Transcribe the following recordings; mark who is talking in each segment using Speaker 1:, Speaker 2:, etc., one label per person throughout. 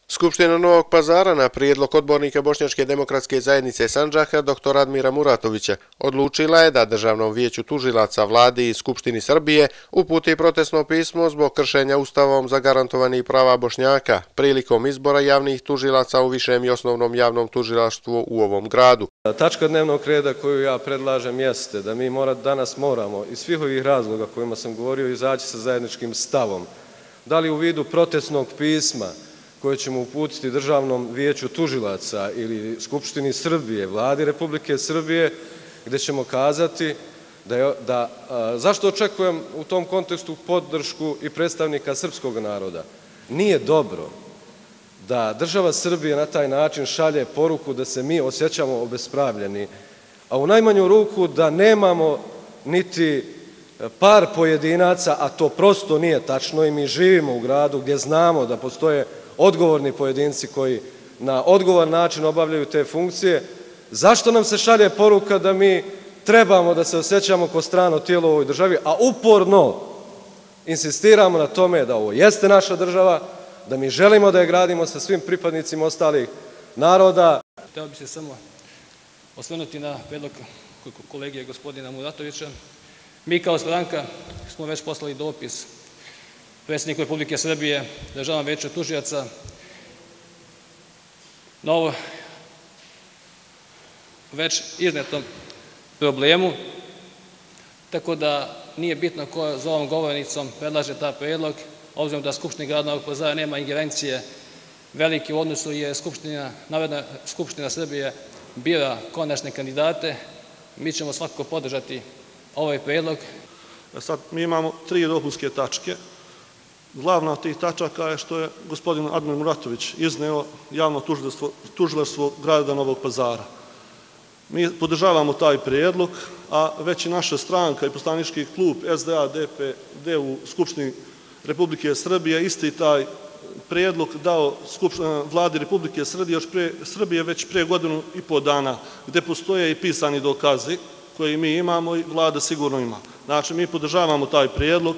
Speaker 1: Skupština Novog Pazara na prijedlog odbornika Bošnjačke demokratske zajednice Sandžaka dr. Admira Muratovića odlučila je da Državnom vijeću tužilaca, Vladi i Skupštini Srbije uputi protestno pismo zbog kršenja Ustavom zagarantovanih prava Bošnjaka prilikom izbora javnih tužilaca u Višem i Osnovnom javnom tužilaštvu u ovom gradu.
Speaker 2: Tačka dnevnog reda koju ja predlažem jeste da mi danas moramo iz svih ovih razloga kojima sam govorio izaći sa zajedničkim stavom. Da li u vidu protestnog pisma koje ćemo uputiti Državnom vijeću tužilaca ili Skupštini Srbije, Vladi Republike Srbije, gdje ćemo kazati zašto očekujem u tom kontekstu podršku i predstavnika srpskog naroda. Nije dobro da država Srbije na taj način šalje poruku da se mi osjećamo obespravljeni, a u najmanju ruku da nemamo niti par pojedinaca, a to prosto nije tačno i mi živimo u gradu gdje znamo da postoje odgovorni pojedinci koji na odgovoran način obavljaju te funkcije. Zašto nam se šalje poruka da mi trebamo da se osjećamo kao strano tijelo u ovoj državi, a uporno insistiramo na tome da ovo jeste naša država, da mi želimo da je gradimo sa svim pripadnicima ostalih naroda.
Speaker 3: Hteo bih se samo osvrnuti na predlog kolege gospodina Muratovića. Mi kao stranka smo već poslali dopis predsjedniku Republike Srbije, Državnom vijeću tužioca, na ovo već iznetom problemu, tako da nije bitno ko za ovom govornicom predlaže taj predlog, obzirom da Skupština grada Novog Pazara nema ingerencije velike u odnosu je Narodna skupština Srbije bira konačne kandidate. Mi ćemo svakako podržati ovaj predlog.
Speaker 4: Sad mi imamo 3 dopunske tačke. Glavna od tih tačaka je što je gospodin Admir Muratović izneo javno tužilaštvo grada Novog Pazara. Mi podržavamo taj prijedlog, a već i naša stranka i poslanički klub SDA DPD u Skupštini Republike Srbije isti taj prijedlog dao Vladi Republike Srbije već pre 1,5 godina, gde postoje i pisani dokazi koje mi imamo i Vlada sigurno ima. Znači, mi podržavamo taj prijedlog.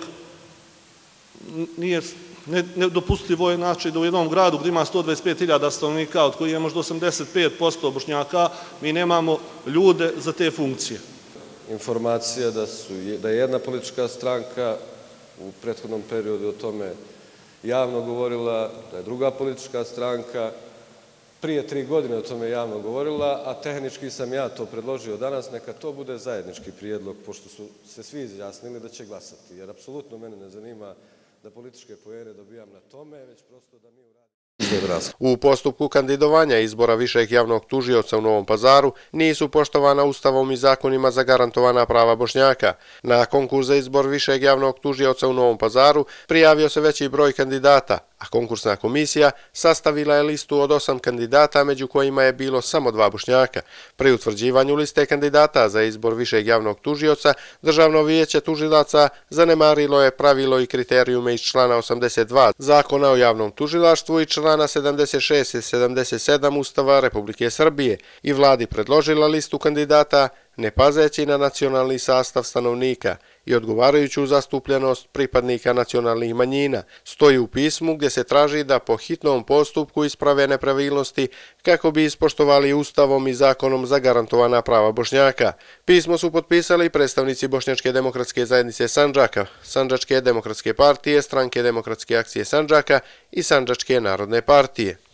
Speaker 4: Nedopustivo je da u jednom gradu gdje ima 125.000 stanovnika, od kojih je možda 85% Bošnjaka, mi nemamo ljude za te funkcije.
Speaker 2: Informacija da je jedna politička stranka u prethodnom periodu o tome javno govorila, da je druga politička stranka prije 3 godine o tome javno govorila, a tehnički sam ja to predložio danas, neka to bude zajednički prijedlog, pošto su se svi izjasnili da će glasati, jer apsolutno mene ne zanima da političke poene dobijam na tome, već prosto da mi uradimo.
Speaker 1: U postupku kandidovanja izbora višeg javnog tužioca u Novom Pazaru nisu poštovana Ustavom i zakonima zagarantovana prava Bošnjaka. Na konkurs za izbor višeg javnog tužioca u Novom Pazaru prijavio se veći broj kandidata, a konkursna komisija sastavila je listu od 8 kandidata, među kojima je bilo samo 2 Bošnjaka. Pri utvrđivanju liste kandidata za izbor višeg javnog tužioca, Državno vijeće tužilaca zanemarilo je pravilo i kriterijume iz člana 82 Zakona o javnom tužilaštvu i člana 76 i 77 Ustava Republike Srbije i Vladi predložila listu kandidata ne pazeći na nacionalni sastav stanovnika i odgovarajuću zastupljenost pripadnika nacionalnih manjina. Stoji u pismu gdje se traži da po hitnom postupku isprave nepravilnosti kako bi ispoštovali Ustavom i zakonom zagarantovana prava Bošnjaka. Pismo su potpisali predstavnici Bošnjačke demokratske zajednice Sandžaka, Sandžačke demokratske partije, Stranke demokratske akcije Sandžaka i Sandžačke narodne partije.